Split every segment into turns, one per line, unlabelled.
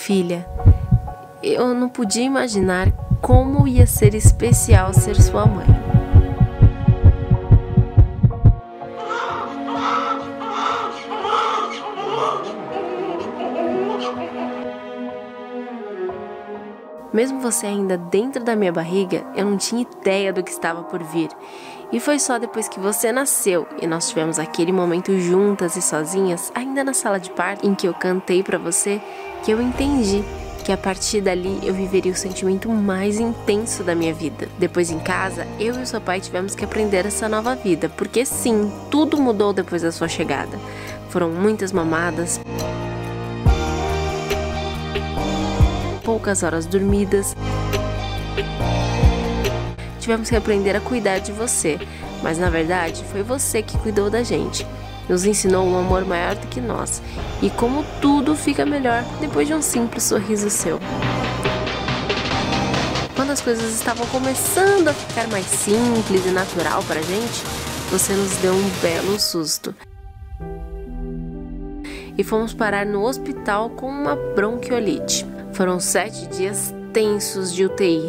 Filha, eu não podia imaginar como ia ser especial ser sua mãe. Mesmo você ainda dentro da minha barriga, eu não tinha ideia do que estava por vir. E foi só depois que você nasceu e nós tivemos aquele momento juntas e sozinhas, ainda na sala de parto, em que eu cantei pra você, que eu entendi que a partir dali eu viveria o sentimento mais intenso da minha vida. Depois em casa, eu e o seu pai tivemos que aprender essa nova vida, porque sim, tudo mudou depois da sua chegada. Foram muitas mamadas, poucas horas dormidas. Tivemos que aprender a cuidar de você, mas na verdade foi você que cuidou da gente. Nos ensinou um amor maior do que nós e como tudo fica melhor depois de um simples sorriso seu. Quando as coisas estavam começando a ficar mais simples e natural pra gente, você nos deu um belo susto. E fomos parar no hospital com uma bronquiolite. Foram 7 dias tensos de UTI.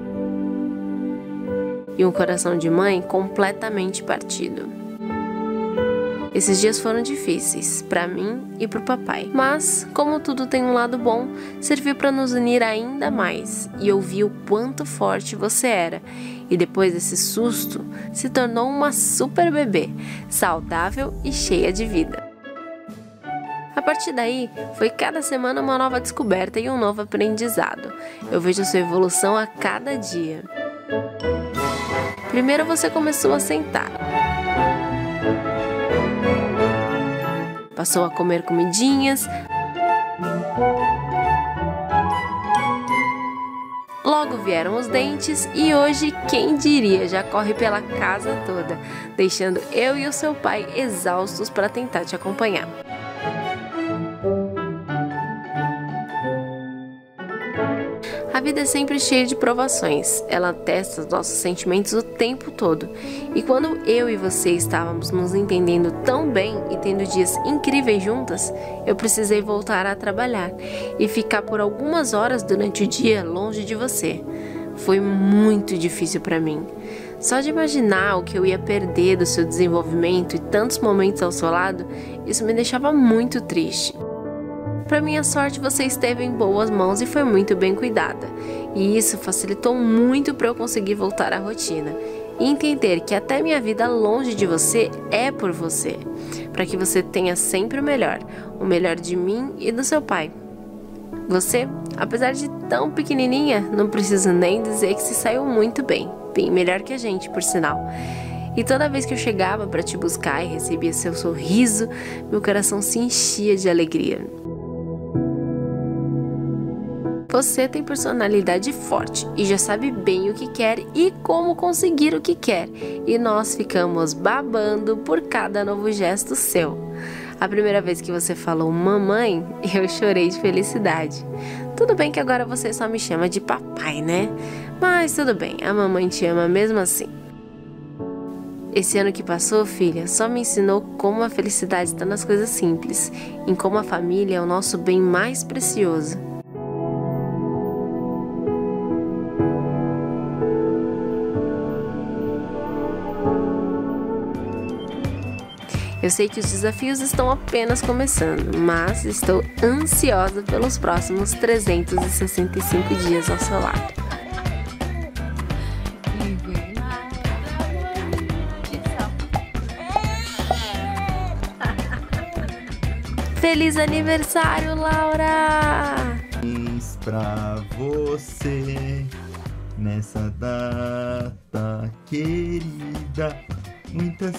E um coração de mãe completamente partido. Esses dias foram difíceis, para mim e para o papai. Mas, como tudo tem um lado bom, serviu para nos unir ainda mais. E eu vi o quanto forte você era. E depois desse susto, se tornou uma super bebê, saudável e cheia de vida. A partir daí, foi cada semana uma nova descoberta e um novo aprendizado. Eu vejo a sua evolução a cada dia. Primeiro você começou a sentar. Passou a comer comidinhas. Logo vieram os dentes e hoje, quem diria, já corre pela casa toda, deixando eu e o seu pai exaustos para tentar te acompanhar. A vida é sempre cheia de provações, ela testa os nossos sentimentos o tempo todo. E quando eu e você estávamos nos entendendo tão bem e tendo dias incríveis juntas, eu precisei voltar a trabalhar e ficar por algumas horas durante o dia longe de você. Foi muito difícil para mim. Só de imaginar o que eu ia perder do seu desenvolvimento e tantos momentos ao seu lado, isso me deixava muito triste. Para minha sorte, você esteve em boas mãos e foi muito bem cuidada. E isso facilitou muito para eu conseguir voltar à rotina. E entender que até minha vida longe de você é por você. Para que você tenha sempre o melhor de mim e do seu pai. Você, apesar de tão pequenininha, não preciso nem dizer que se saiu muito bem. Bem melhor que a gente, por sinal. E toda vez que eu chegava para te buscar e recebia seu sorriso, meu coração se enchia de alegria. Você tem personalidade forte e já sabe bem o que quer e como conseguir o que quer. E nós ficamos babando por cada novo gesto seu. A primeira vez que você falou mamãe, eu chorei de felicidade. Tudo bem que agora você só me chama de papai, né? Mas tudo bem, a mamãe te ama mesmo assim. Esse ano que passou, filha, só me ensinou como a felicidade está nas coisas simples, em como a família é o nosso bem mais precioso. Eu sei que os desafios estão apenas começando, mas estou ansiosa pelos próximos 365 dias ao seu lado. Feliz aniversário, Laura!
Feliz pra você nessa data querida. Muitas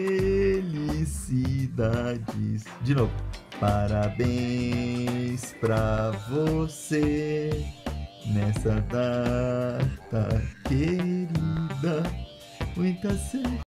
felicidades. De novo. Parabéns pra você nessa data querida. Muitas felicidades.